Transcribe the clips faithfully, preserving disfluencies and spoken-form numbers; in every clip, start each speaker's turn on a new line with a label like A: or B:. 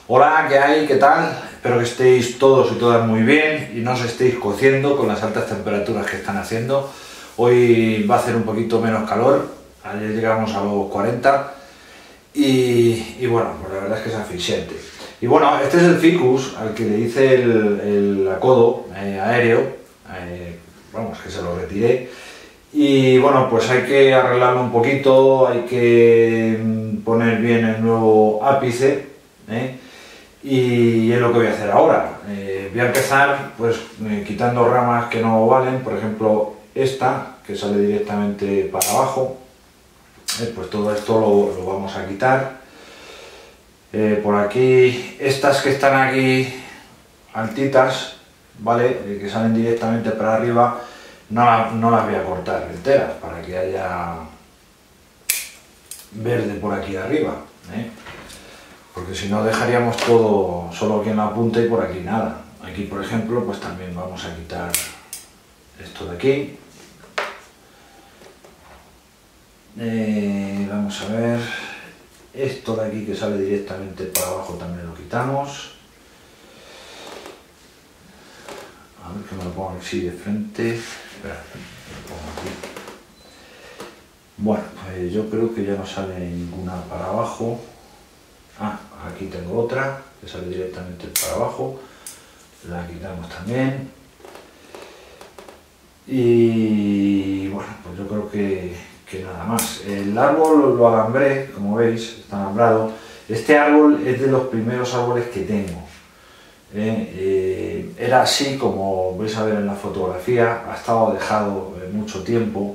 A: Hola, ¿qué hay? ¿Qué tal? Espero que estéis todos y todas muy bien y no os estéis cociendo con las altas temperaturas que están haciendo. Hoy va a hacer un poquito menos calor, ayer llegamos a los cuarenta y, y bueno, pues la verdad es que es asfixiante. Y bueno, este es el ficus al que le hice el, el acodo eh, aéreo, eh, vamos, que se lo retiré. Y bueno, pues hay que arreglarlo un poquito, hay que poner bien el nuevo ápice, ¿eh? Y es lo que voy a hacer ahora. Eh, voy a empezar pues eh, quitando ramas que no valen, por ejemplo esta que sale directamente para abajo, eh, pues todo esto lo, lo vamos a quitar. Eh, por aquí, estas que están aquí altitas, ¿vale? Eh, que salen directamente para arriba, no, la, no las voy a cortar enteras para que haya verde por aquí arriba, ¿eh? Porque si no dejaríamos todo solo aquí en la punta y por aquí nada. Aquí, por ejemplo, pues también vamos a quitar esto de aquí. Eh, vamos a ver, esto de aquí que sale directamente para abajo también lo quitamos. A ver que me lo pongo así de frente. Espera, lo pongo aquí. Bueno, pues yo creo que ya no sale ninguna para abajo. Ah, aquí tengo otra que sale directamente para abajo, la quitamos también. Y bueno, pues yo creo que, que nada más. El árbol lo alambré, como veis, está alambrado. Este árbol es de los primeros árboles que tengo. Eh, eh, era así, como vais a ver en la fotografía, ha estado dejado eh, mucho tiempo.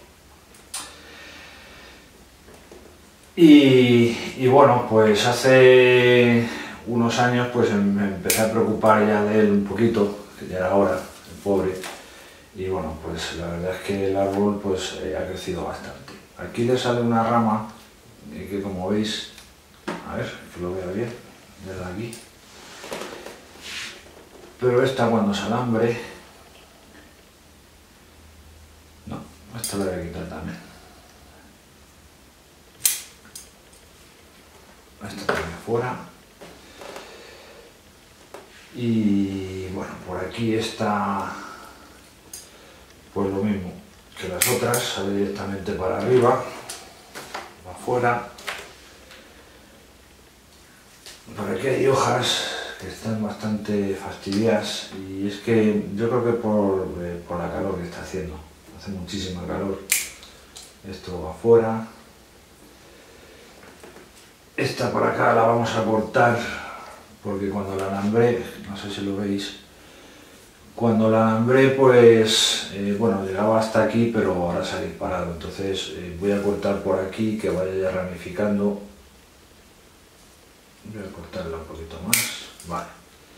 A: Y, y bueno, pues hace unos años pues me empecé a preocupar ya de él un poquito, que ya era hora, el pobre. Y bueno, pues la verdad es que el árbol pues eh, ha crecido bastante. Aquí le sale una rama eh, que, como veis, a ver, que lo vea bien, desde aquí. Pero esta, cuando se alambre, no, esta la voy a quitar también. Esta también fuera. Y bueno, por aquí está pues lo mismo que las otras, sale directamente para arriba, para afuera. Por aquí hay hojas que están bastante fastidiadas y es que yo creo que por, eh, por la calor que está haciendo, hace muchísima calor. Esto va afuera. Esta por acá la vamos a cortar porque cuando la alambré, no sé si lo veis, cuando la alambré pues, eh, bueno, llegaba hasta aquí, pero ahora se ha disparado, entonces eh, voy a cortar por aquí, que vaya ya ramificando. Voy a cortarla un poquito más, vale.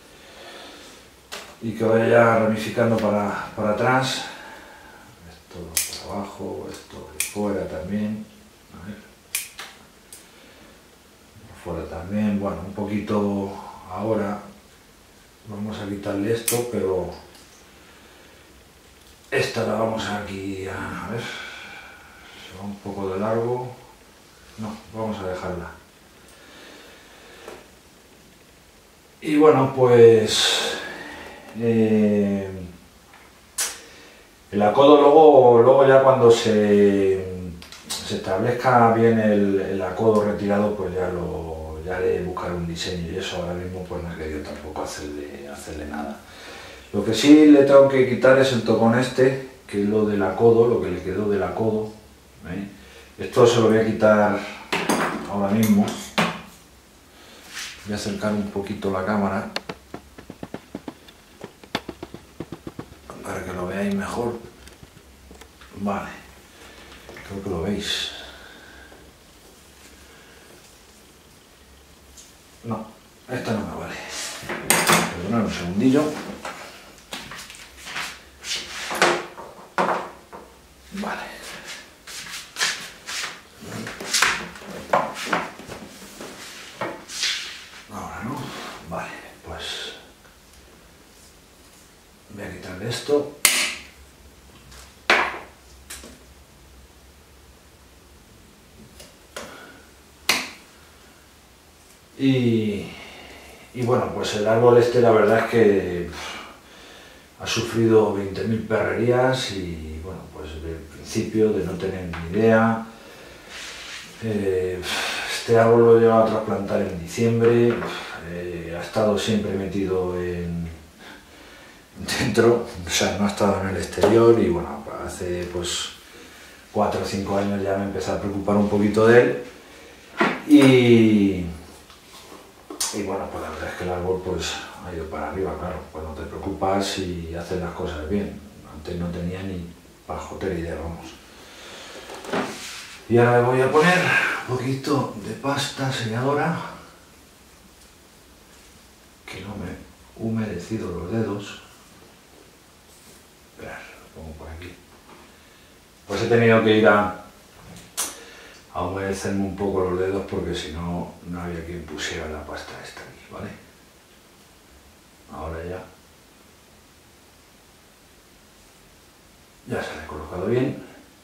A: Y que vaya ya ramificando para, para atrás. Esto por abajo, esto por fuera también. A ver. Por fuera también, bueno, un poquito ahora. Vamos a quitarle esto, pero esta la vamos aquí a, a ver, se va un poco de largo. No, vamos a dejarla. Y bueno, pues eh, el acodo luego, luego ya cuando se, se establezca bien el, el acodo retirado, pues ya lo ya le buscaré un diseño, y eso ahora mismo pues no he querido tampoco hacerle, hacerle nada. Lo que sí le tengo que quitar es el tocón este, que es lo del acodo, lo que le quedó del acodo, ¿eh? Esto se lo voy a quitar ahora mismo. Voy a acercar un poquito la cámara para que lo veáis mejor. Vale, creo que lo veis. No, esta no me vale. Perdonad un segundillo. Vale. Ahora no. Vale, pues voy a quitarle esto. Y, y bueno, pues el árbol este la verdad es que pff, ha sufrido veinte mil perrerías y bueno, pues del principio de no tener ni idea. Eh, este árbol lo he llegado a trasplantar en diciembre, eh, ha estado siempre metido en dentro, o sea, no ha estado en el exterior y bueno, hace pues cuatro o cinco años ya me empecé a preocupar un poquito de él y, y bueno, pues la verdad es que el árbol pues ha ido para arriba, claro, cuando te preocupas y haces las cosas bien. Antes no tenía ni pajotera idea, vamos. Y ahora le voy a poner un poquito de pasta selladora, que no me he humedecido los dedos. Esperar, lo pongo por aquí. Pues he tenido que ir a, a humedecerme un poco los dedos porque si no, no había quien pusiera la pasta esta aquí, ¿vale? Ahora ya. Ya se la he colocado bien.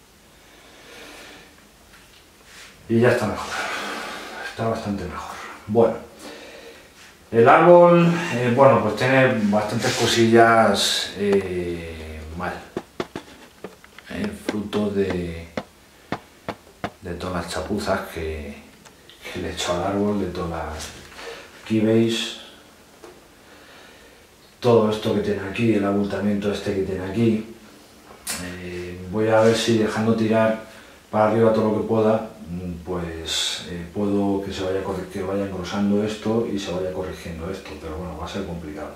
A: Y ya está mejor. Está bastante mejor. Bueno. El árbol, eh, bueno, pues tiene bastantes cosillas eh, mal. Eh, fruto de, de todas las chapuzas que, que le he hecho al árbol, de todas las... Aquí veis todo esto que tiene aquí, el abultamiento este que tiene aquí. Eh, voy a ver si dejando tirar para arriba todo lo que pueda, pues eh, puedo que se vaya, que vaya engrosando esto y se vaya corrigiendo esto, pero bueno, va a ser complicado,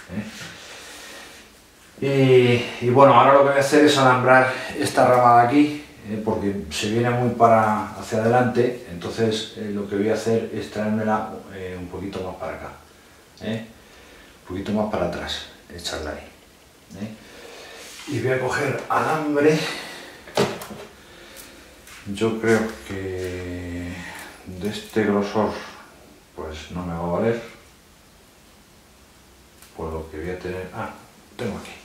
A: ¿eh? Y, y bueno, ahora lo que voy a hacer es alambrar esta rama de aquí, eh, porque se viene muy para hacia adelante, entonces eh, lo que voy a hacer es traérmela eh, un poquito más para acá, ¿eh? Un poquito más para atrás, echarla ahí, ¿eh? Y voy a coger alambre. Yo creo que de este grosor pues no me va a valer, por lo que voy a tener... Ah, tengo aquí,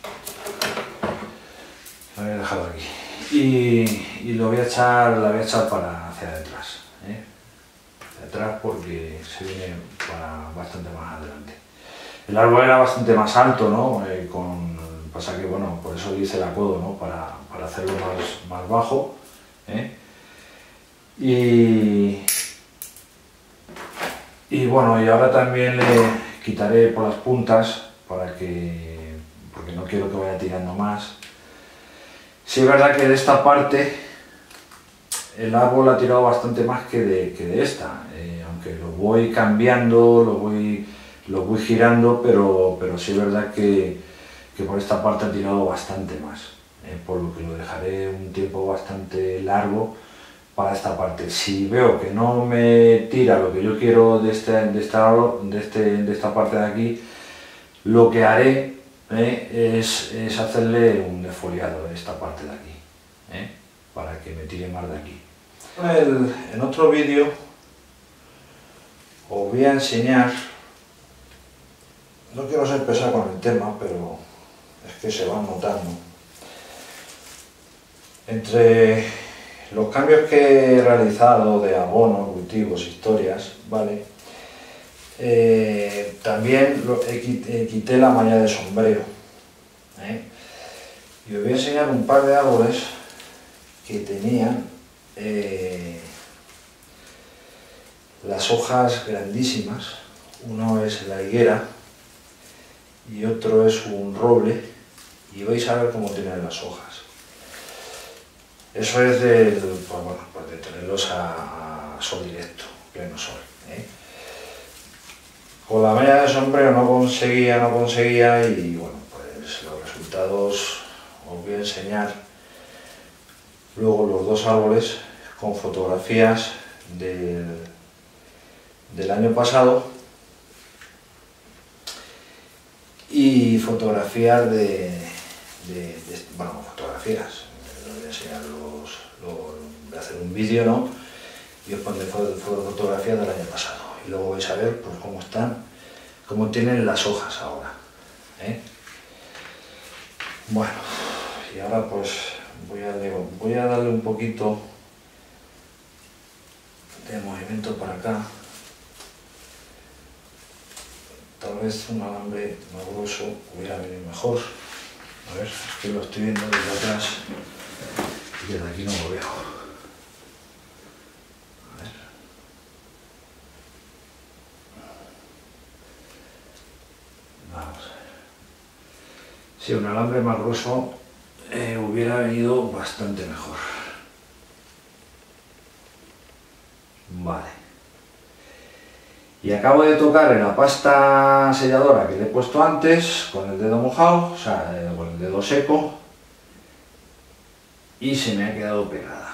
A: la voy a dejar aquí y, y lo voy a echar, la voy a echar para hacia atrás, ¿eh? Hacia atrás porque se viene para bastante más adelante. El árbol era bastante más alto, ¿no? Eh, con, pasa que bueno, por eso hice el acodo, ¿no? Para, para hacerlo más, más bajo, ¿eh? Y, y bueno, y ahora también le quitaré por las puntas para que, porque no quiero que vaya tirando más. Sí es verdad que de esta parte el árbol ha tirado bastante más que de, que de esta, eh, aunque lo voy cambiando, lo voy, lo voy girando, pero, pero sí es verdad que, que por esta parte ha tirado bastante más, eh, por lo que lo dejaré un tiempo bastante largo para esta parte. Si veo que no me tira lo que yo quiero de, este, de, esta, de, este, de esta parte de aquí, lo que haré eh, es, es hacerle un defoliado en esta parte de aquí, eh, para que me tire más de aquí. El, en otro vídeo os voy a enseñar, no quiero ser pesado con el tema, pero es que se van notando, entre los cambios que he realizado de abono, cultivos, historias, ¿vale? Eh, también lo, he, he, quité la malla de sombrero, ¿eh? Y os voy a enseñar un par de árboles que tenían eh, las hojas grandísimas. Uno es la higuera y otro es un roble, y vais a ver cómo tienen las hojas. Eso es de, pues bueno, pues de tenerlos a, a sol directo, pleno sol, ¿eh? Con la malla de sombrero no conseguía, no conseguía y bueno, pues los resultados os voy a enseñar luego los dos árboles con fotografías del, del año pasado y fotografías de, de, de bueno, fotografías. Voy a enseñar los, los, voy a hacer un vídeo, ¿no? Y os pondré fotografías del año pasado y luego vais a ver pues cómo están, cómo tienen las hojas ahora, ¿eh? Bueno, y ahora pues voy a, voy a darle un poquito de movimiento para acá vez un alambre más grueso hubiera venido mejor. A ver, es que lo estoy viendo desde atrás y desde aquí no lo veo. A ver. Vamos a ver. Sí, un alambre más grueso eh, hubiera venido bastante mejor. Vale. Y acabo de tocar en la pasta selladora que le he puesto antes con el dedo mojado, o sea, eh, con el dedo seco, y se me ha quedado pegada.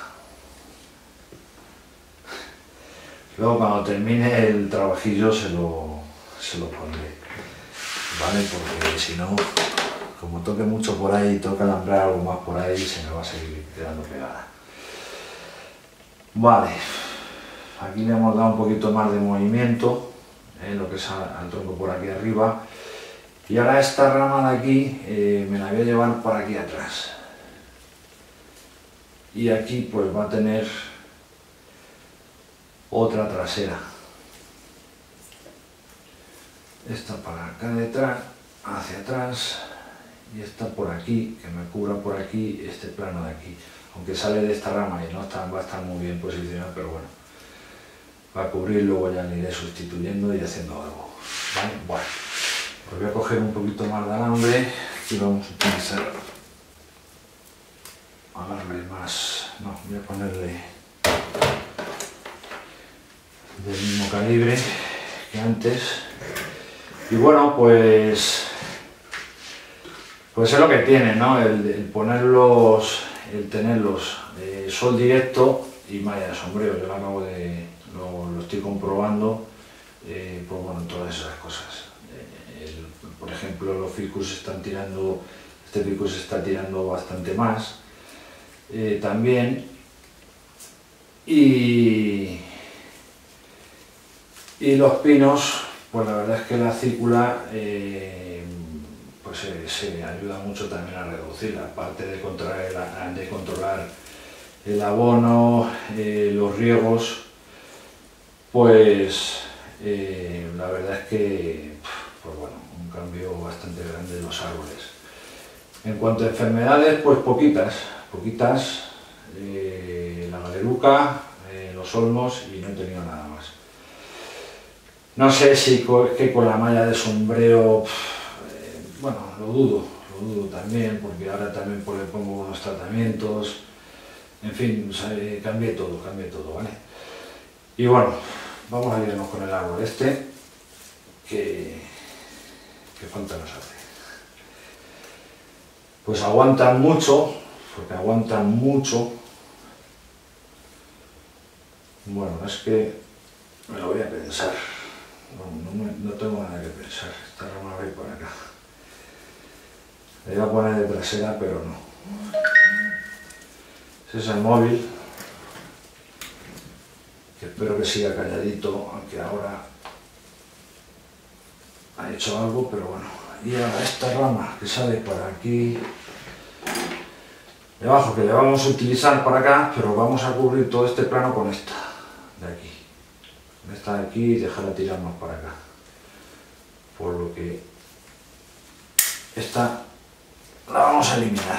A: Luego cuando termine el trabajillo se lo, se lo pondré, ¿vale? Porque si no, como toque mucho por ahí, toca alambrar algo más por ahí, se me va a seguir quedando pegada. Vale. Aquí le hemos dado un poquito más de movimiento, eh, lo que es al, al tronco por aquí arriba. Y ahora esta rama de aquí eh, me la voy a llevar por aquí atrás. Y aquí pues va a tener otra trasera. Esta para acá detrás, hacia atrás, y esta por aquí, que me cubra por aquí este plano de aquí. Aunque sale de esta rama y no está, va a estar muy bien posicionado, pero bueno. Va a cubrir, luego ya le iré sustituyendo y haciendo algo. ¿Vale? Bueno, pues voy a coger un poquito más de alambre y vamos a utilizar alambre más, no, voy a ponerle del mismo calibre que antes. Y bueno, pues pues es lo que tiene, ¿no? El, el ponerlos, el tenerlos eh, sol directo y malla de sombrero. Yo lo acabo de Lo, lo estoy comprobando, eh, pues bueno, todas esas cosas. Eh, el, por ejemplo, los ficus están tirando, este ficus está tirando bastante más, eh, también, y, y los pinos, pues la verdad es que la cícula eh, pues se, se ayuda mucho también a reducirla, aparte de controlar el, de controlar el abono, eh, los riegos. Pues eh, la verdad es que, pues bueno, un cambio bastante grande en los árboles. En cuanto a enfermedades, pues poquitas, poquitas, eh, la galeruca, eh, los olmos y no he tenido nada más. No sé si con, que con la malla de sombrero, eh, bueno, lo dudo, lo dudo también, porque ahora también pues, le pongo unos tratamientos, en fin, o sea, eh, cambié todo, cambié todo, ¿vale? Y bueno, vamos a irnos con el árbol este, que, que falta nos hace. Pues aguantan mucho, porque aguantan mucho. Bueno, es que me lo voy a pensar, no, no, me, no tengo nada que pensar, esta rama va a ir por acá. Le voy a poner de trasera, pero no. Ese es el móvil. Que espero que siga calladito, aunque ahora ha hecho algo, pero bueno. Y ahora esta rama que sale por aquí debajo, que le vamos a utilizar para acá, pero vamos a cubrir todo este plano con esta de aquí. Con esta de aquí y dejarla tirar más para acá. Por lo que esta la vamos a eliminar.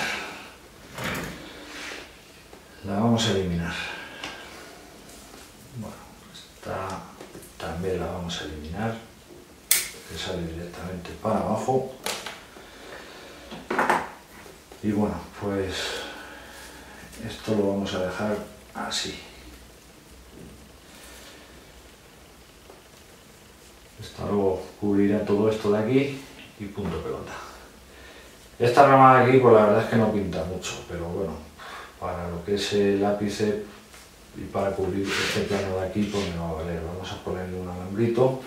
A: La vamos a eliminar. Bueno, esta también la vamos a eliminar, que sale directamente para abajo. Y bueno, pues esto lo vamos a dejar así. Esta luego cubrirá todo esto de aquí y punto pelota. Esta rama de aquí, pues la verdad es que no pinta mucho, pero bueno, para lo que es el ápice y para cubrir este plano de aquí, pues me va a valer. Vamos a ponerle un alambrito.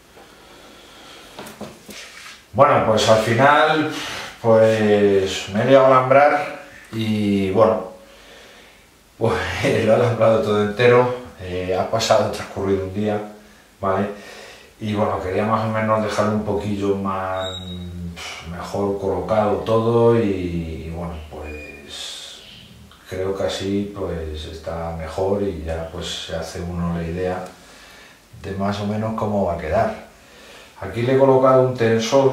A: Bueno, pues al final, pues me he liado a alambrar y bueno, pues lo he alambrado todo entero. Eh, ha pasado, transcurrido un día, ¿vale? Y bueno, quería más o menos dejarlo un poquillo más mejor colocado todo y, y bueno, pues creo que así pues está mejor y ya pues se hace uno la idea de más o menos cómo va a quedar. Aquí le he colocado un tensor,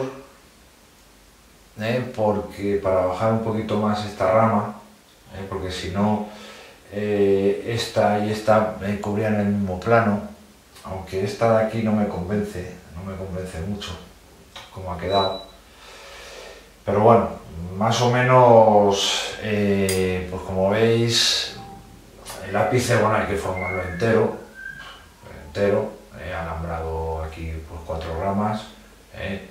A: ¿eh? Porque para bajar un poquito más esta rama, ¿eh? Porque si no, eh, esta y esta me cubrían el mismo plano, aunque esta de aquí no me convence, no me convence mucho como ha quedado. Pero bueno, más o menos, eh, pues como veis, el ápice, bueno, hay que formarlo entero, entero, he alambrado aquí pues cuatro ramas, eh,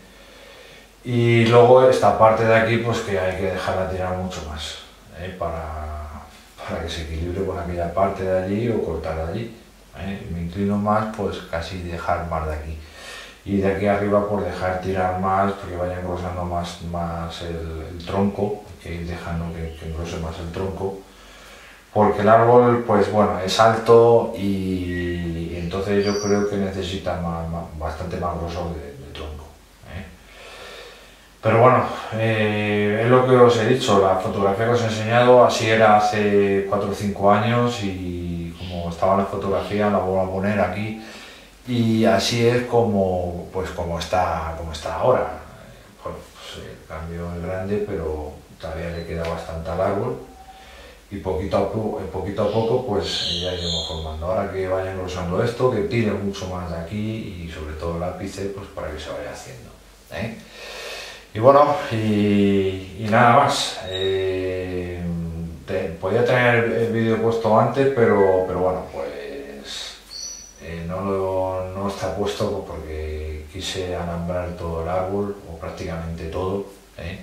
A: y luego esta parte de aquí pues que hay que dejarla tirar mucho más, eh, para, para que se equilibre con aquella parte de allí o cortar de allí, eh. Me inclino más pues casi dejar más de aquí. Y de aquí arriba por dejar tirar más, porque vaya engrosando más, más el, el tronco, que ir dejando que, que engrose más el tronco, porque el árbol pues bueno es alto y, y entonces yo creo que necesita más, más, bastante más grosor de, de tronco, ¿eh? Pero bueno, eh, es lo que os he dicho, la fotografía que os he enseñado así era hace cuatro o cinco años y como estaba la fotografía la voy a poner aquí. Y así es como, pues, como, está, como está ahora. Bueno, pues, el cambio es grande, pero todavía le queda bastante al árbol. Y poquito a, poco, poquito a poco pues ya iremos formando. Ahora que vaya engrosando esto, que tire mucho más de aquí y sobre todo el ápice, pues para que se vaya haciendo, ¿eh? Y bueno, y, y nada más. Eh, te, podía tener el vídeo puesto antes, pero, pero bueno, pues Eh, no, lo, no está puesto porque quise alambrar todo el árbol, o prácticamente todo, ¿eh?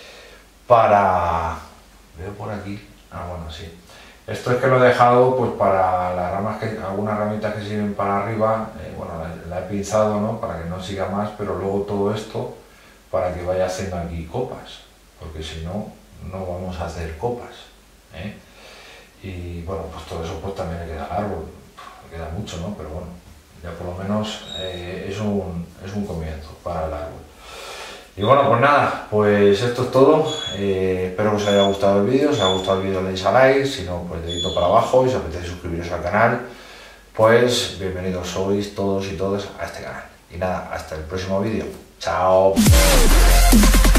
A: Para... veo por aquí, ah bueno, sí. Esto es que lo he dejado pues para las ramas, que algunas ramitas que sirven para arriba, eh, bueno, la, la he pinzado, ¿no? Para que no siga más, pero luego todo esto para que vaya haciendo aquí copas, porque si no, no vamos a hacer copas, ¿eh? Y bueno, pues todo eso pues también le queda al árbol. Queda mucho, ¿no? Pero bueno, ya por lo menos eh, es, un, es un comienzo para el árbol. Y bueno, pues nada, pues esto es todo. Eh, espero que os haya gustado el vídeo. Si os ha gustado el vídeo le deis a like, si no, pues dedito para abajo. Y si os apetece suscribiros al canal, pues bienvenidos sois todos y todas a este canal. Y nada, hasta el próximo vídeo. ¡Chao!